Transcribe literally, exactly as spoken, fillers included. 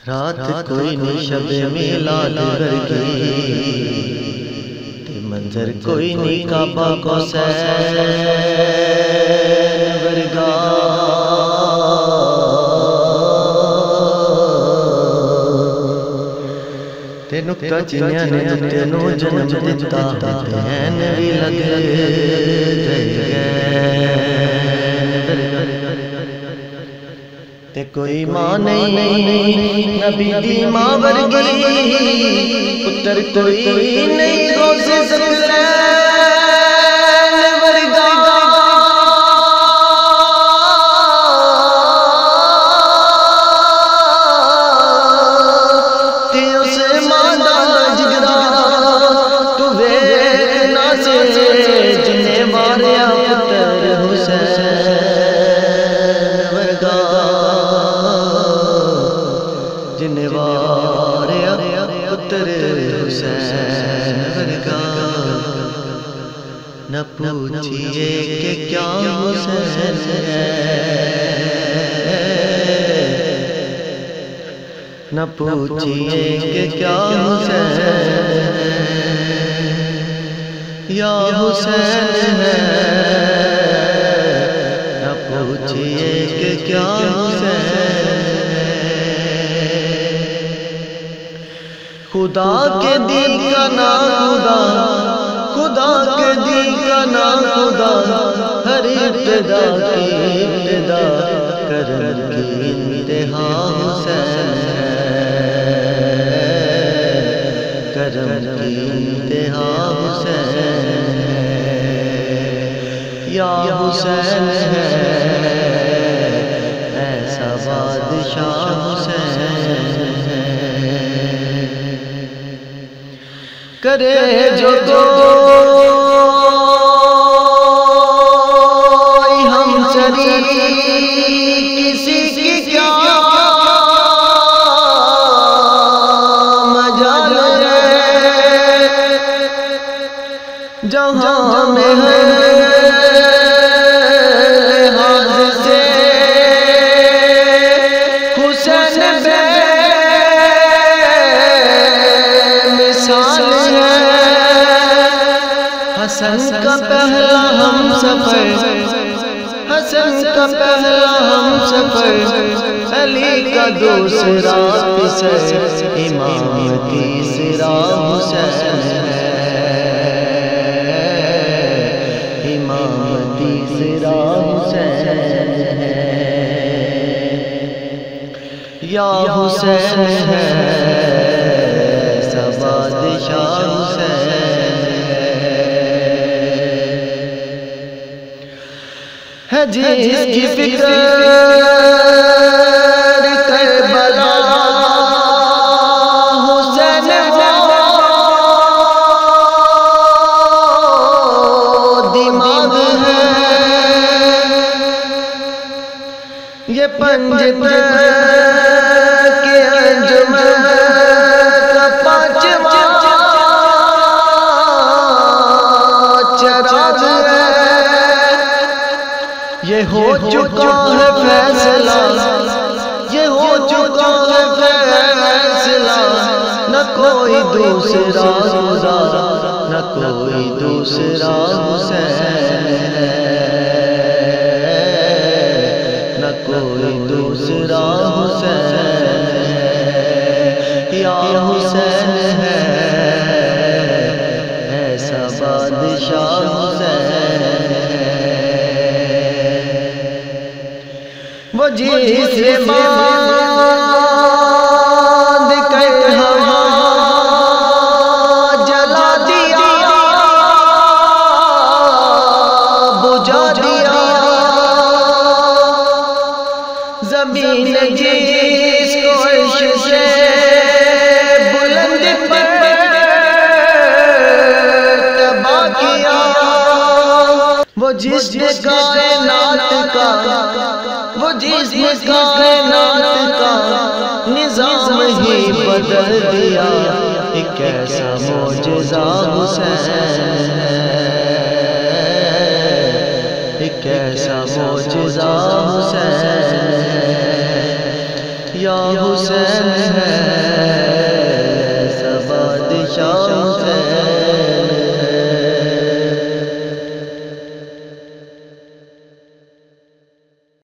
رات کوئی نہیں شب میلاد ورگی تے منظر کوئی نہیں کعبہ کو حسین ورگا تے نکتہ چنیاں نے تینوں جنم دیتا دین بھی لگ گئے تے کوئی ماں نہیں نبی دی ماں ورگی پتر کوئی نہیں غوث ثقلین ورگا تے اس ماں دا جگرا تو ویکھنا سے جنے ماریا پتر حسین ورگا جنے واریا پتر حسین ورگا نہ پوچھئے کہ کیا حسین ہے نہ پوچھئے کہ کیا حسین ہے یا حسین ہے نہ پوچھئے کہ کیا حسین خدا کے دین کا نام خدا خدا کے دین کا نام خدا ہر ابتدا کی ابتدا کرم کی انتہا حسین کرم کی انتہا حسین یا حسین ہے ایسا بادشاہ حسین کرے جو کوئی ہم سری کسی کی کیا مجال ہے جہاں میں ہے لحاظ سے حسین بے مثال حسن کا پہلا ہم سفر حسن کا پہلا ہم سفر علی کا دوسرا پسر امام تیسرا حسین امام تیسرا حسین یا حسین ہے ایسا بادشاہ حسین ہے جس کی فکر کربلا حسین وہ دماغ ہے یہ پنجت کے انجمن کا پانچواں چراغ ہے یہ ہو چکا ہے فیصلہ یہ ہو چکا ہے فیصلہ نہ کوئی دوسرا خدا نہ کوئی دوسرا حسین نہ کوئی دوسرا حسین یا حسین ہے ایسا بادشاہ حسین وہ جس سے باندھ کر ہوا جلا دیا بجھا دیا زمین جس کو عرش سے بلند پر تباہ کیا وہ جس نے کائنات کا وہ جس نے کائنات کا نظام ہی بدل دیا ایک ایسا معجزہ حسین ایک ایسا معجزہ حسین یا حسین ہے